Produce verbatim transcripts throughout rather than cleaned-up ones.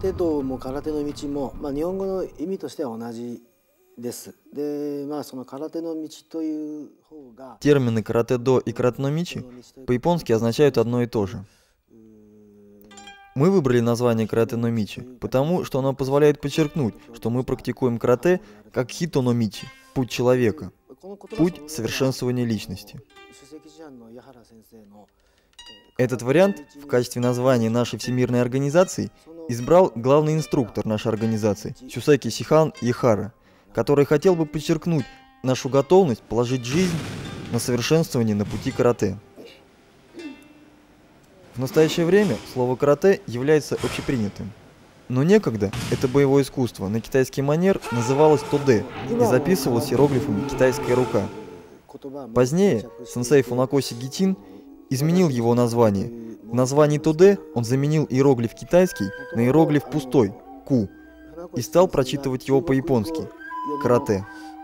テ道も空手の道も、まあ、日本語の意味としては同じです。で、まあその空手の道という方が Термины каратэ-до и каратэ-но-мичи по-японски означают одно и то же. Мы выбрали название каратэ-но-мичи, потому что оно позволяет подчеркнуть, что мы практикуем карате как хито-но-мичи, путь человека, путь совершенствования личности. Этот вариант в качестве названия нашей всемирной организации избрал главный инструктор нашей организации Чусеки Сихан Ихара, который хотел бы подчеркнуть нашу готовность положить жизнь на совершенствование на пути карате. В настоящее время слово «карате» является общепринятым. Но некогда это боевое искусство на китайский манер называлось «тодэ» и записывалось иероглифами «китайская рука». Позднее сенсей Фунакоси Гитин изменил его название. В названии «тодэ» он заменил иероглиф китайский на иероглиф пустой «ку» и стал прочитывать его по-японски «карате».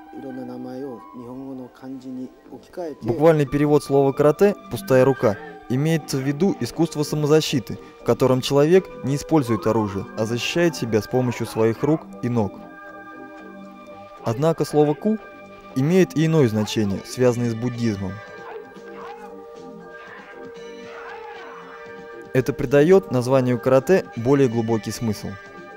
Буквальный перевод слова «карате» – «пустая рука» имеется в виду искусство самозащиты, в котором человек не использует оружие, а защищает себя с помощью своих рук и ног. Однако слово «ку» имеет и иное значение, связанное с буддизмом. Это придает названию карате более глубокий смысл.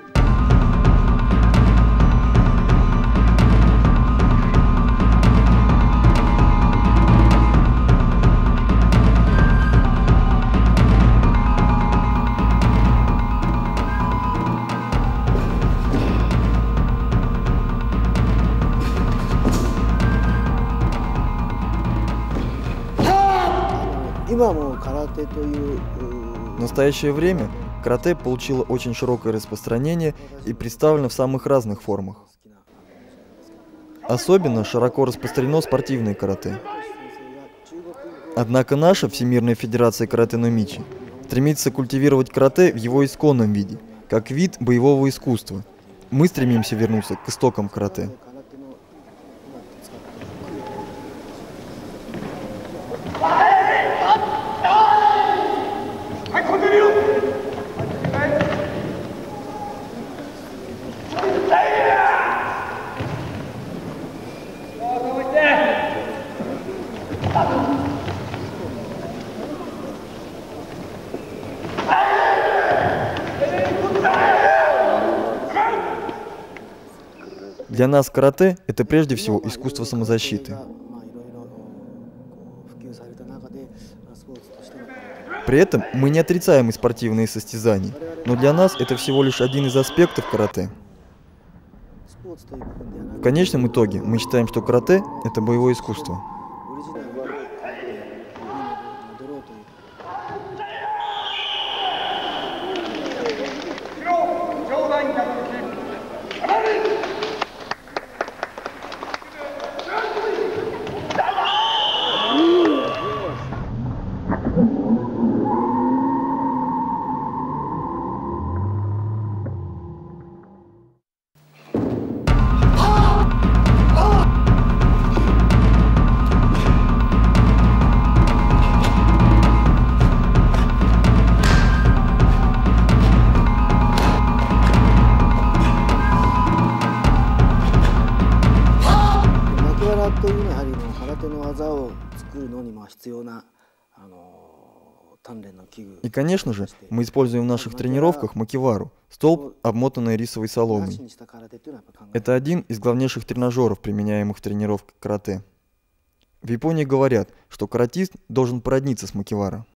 В настоящее время карате получило очень широкое распространение и представлено в самых разных формах. Особенно широко распространено спортивное карате. Однако наша Всемирная Федерация Каратэ-но-мичи стремится культивировать карате в его исконном виде, как вид боевого искусства. Мы стремимся вернуться к истокам карате. Для нас карате – это прежде всего искусство самозащиты. При этом мы не отрицаем и спортивные состязания, но для нас это всего лишь один из аспектов карате. В конечном итоге мы считаем, что карате – это боевое искусство. И, конечно же, мы используем в наших тренировках макивару – столб, обмотанный рисовой соломой. Это один из главнейших тренажеров, применяемых в тренировках карате. В Японии говорят, что каратист должен породниться с макивара.